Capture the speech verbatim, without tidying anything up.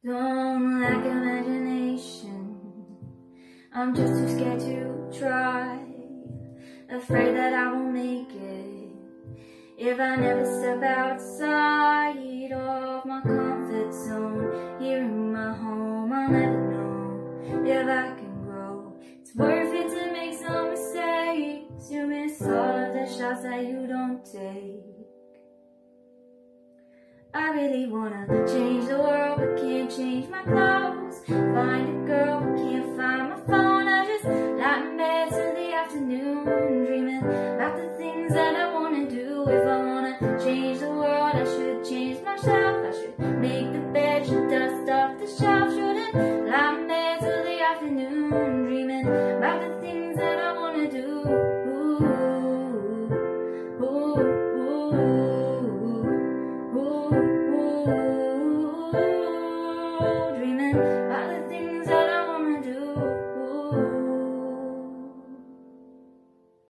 Don't lack imagination, I'm just too scared to try. Afraid that I won't make it if I never step outside of my comfort zone. Here in my home, I'll never know if I can grow. It's worth it to make some mistakes. You miss all of the shots that you don't take. I really wanna change the world, but can't change my clothes. Find a girl, but can't find my phone. I just lie in bed till the afternoon, dreaming about the things that I wanna do. If I wanna change the world, I should change myself. I should make the bed, should dust off the shelf. Shouldn't lie in bed till the afternoon, dreaming about the things that I wanna do. Ooh, ooh, ooh. Ooh, ooh, dreaming